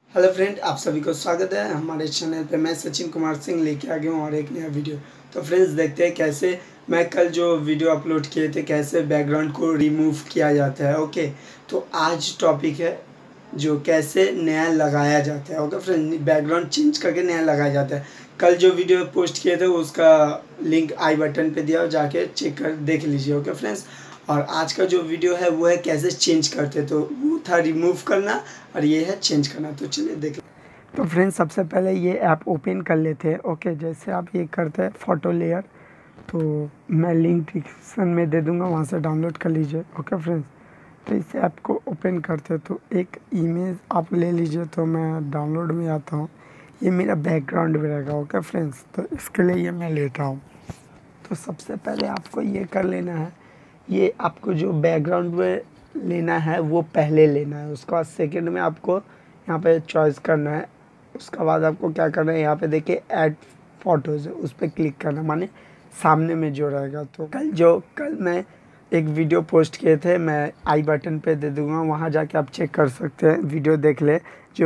Hello friend, आप सभी को स्वागत है हमारे चैनल पे। मैं सचिन कुमार सिंह लेके आ गया हूँ और एक नया वीडियो। तो फ्रेंड्स, देखते हैं कैसे मैं कल जो वीडियो अपलोड किए थे कैसे बैकग्राउंड को रिमूव किया जाता है। ओके, तो आज टॉपिक है जो कैसे नया लगाया जाता है। ओके फ्रेंड, बैकग्राउंड चेंज करके नया लगाया जाता है। कल जो वीडियो पोस्ट किए थे उसका लिंक आई बटन पे दिया और जाके चेक कर देख लीजिए। ओके फ्रेंड्स, और आज का जो वीडियो है वो है कैसे चेंज करते। तो वो था रिमूव करना और ये है चेंज करना। तो चलिए देख। तो फ्रेंड्स, सबसे पहले ये ऐप ओपन कर लेते हैं। ओके, जैसे आप ये करते हैं फ़ोटो लेयर, तो मैं लिंक डिस्क्रिप्शन में दे दूंगा, वहाँ से डाउनलोड कर लीजिए। ओके फ्रेंड्स, तो इस ऐप को ओपन करते हैं तो एक इमेज आप ले लीजिए। तो मैं डाउनलोड में आता हूँ, ये मेरा बैकग्राउंड में रहेगा। ओके फ्रेंड्स, तो इसके लिए ये मैं लेता हूँ। तो सबसे पहले आपको ये कर लेना है, ये आपको जो बैकग्राउंड में लेना है वो पहले लेना है। उसके बाद सेकंड में आपको यहाँ पे चॉइस करना है। उसके बाद आपको क्या करना है, यहाँ पे देखिए ऐड फोटोज़ है, उस पर क्लिक करना, माने सामने में जो रहेगा। तो कल मैं एक वीडियो पोस्ट किए थे, मैं आई बटन पे दे दूँगा, वहाँ जाके आप चेक कर सकते हैं, वीडियो देख ले। जो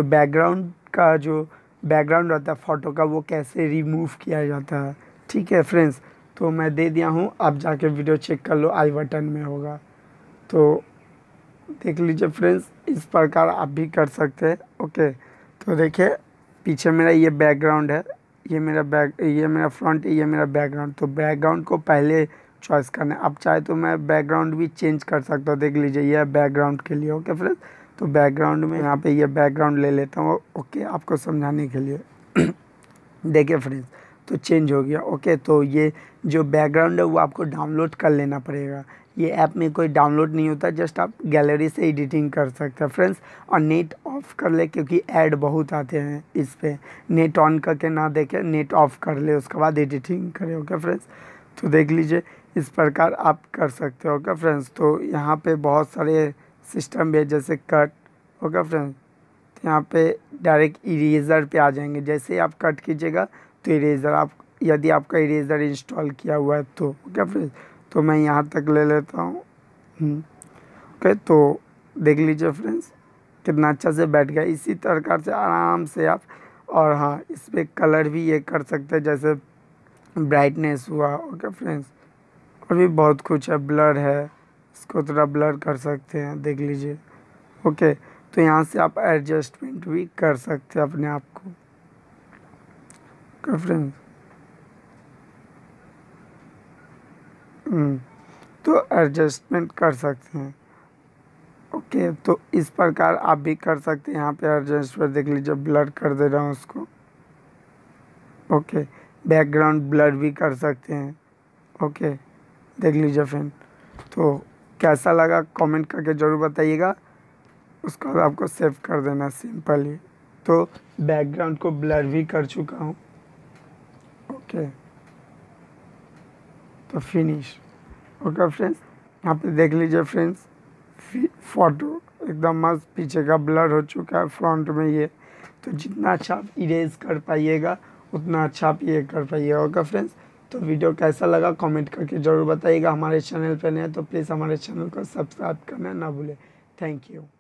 बैकग्राउंड रहता है फ़ोटो का, वो कैसे रिमूव किया जाता है। ठीक है फ्रेंड्स, तो मैं दे दिया हूँ, आप जाके वीडियो चेक कर लो, आई बटन में होगा। तो देख लीजिए फ्रेंड्स, इस प्रकार आप भी कर सकते हैं। ओके, तो देखिए पीछे मेरा ये बैकग्राउंड है, ये मेरा फ्रंट, ये मेरा बैकग्राउंड। तो बैकग्राउंड को पहले चॉइस करना है। आप चाहे तो मैं बैकग्राउंड भी चेंज कर सकता हूँ। देख लीजिए ये बैकग्राउंड के लिए। ओके फ्रेंड्स, तो बैकग्राउंड में यहाँ पे ये बैकग्राउंड ले लेता हूँ। ओके, आपको समझाने के लिए देखिए फ्रेंड्स, तो चेंज हो गया। ओके, तो ये जो बैकग्राउंड है वो आपको डाउनलोड कर लेना पड़ेगा। ये ऐप में कोई डाउनलोड नहीं होता, जस्ट आप गैलरी से एडिटिंग कर सकते हैं फ्रेंड्स। और नेट ऑफ कर ले, क्योंकि ऐड बहुत आते हैं इस पर। नेट ऑन करके ना देखे, नेट ऑफ कर ले, उसके बाद एडिटिंग करें। ओके फ्रेंड्स, तो देख लीजिए इस प्रकार आप कर सकते हो। ओके फ्रेंड्स, तो यहाँ पे बहुत सारे सिस्टम भी है, जैसे कट। ओके फ्रेंड्स, यहाँ पे डायरेक्ट इरेज़र पे आ जाएंगे। जैसे ही आप कट कीजिएगा तो इरेज़र, आप यदि आपका इरेज़र इंस्टॉल किया हुआ है तो। ओके फ्रेंड्स, तो मैं यहाँ तक ले लेता हूँ। ओके, तो देख लीजिए फ्रेंड्स कितना अच्छा से बैठ गया। इसी प्रकार से आराम से आप, और हाँ, इस पर कलर भी ये कर सकते हैं, जैसे ब्राइटनेस हुआ। ओके फ्रेंड्स, और भी बहुत कुछ है, ब्लर है, इसको थोड़ा ब्लर कर सकते हैं, देख लीजिए। ओके, तो यहाँ से आप एडजस्टमेंट भी कर सकते हैं अपने आप को। ओके फ्रेंड्स, तो एडजस्टमेंट कर सकते हैं। ओके, तो इस प्रकार आप भी कर सकते हैं। यहाँ पे एडजस्टमेंट देख लीजिए, ब्लर कर दे रहा हूँ उसको। ओके, बैकग्राउंड ब्लर भी कर सकते हैं। ओके, देख लीजिए फ्रेंड, तो कैसा लगा कमेंट करके ज़रूर बताइएगा। उसको आपको सेव कर देना सिंपल ही। तो बैकग्राउंड को ब्लर भी कर चुका हूँ। ओके, तो फिनिश। ओके फ्रेंड्स, यहाँ पे देख लीजिए फ्रेंड्स, फ़ोटो एकदम मस्त पीछे का ब्लर हो चुका है, फ्रंट में ये। तो जितना अच्छा आप इरेज कर पाइएगा उतना अच्छा आप ये कर पाइएगा। ओके फ्रेंड्स, तो वीडियो कैसा लगा कमेंट करके ज़रूर बताइएगा। हमारे चैनल पर नए तो प्लीज़ हमारे चैनल को सब्सक्राइब करना ना भूलें। Thank you.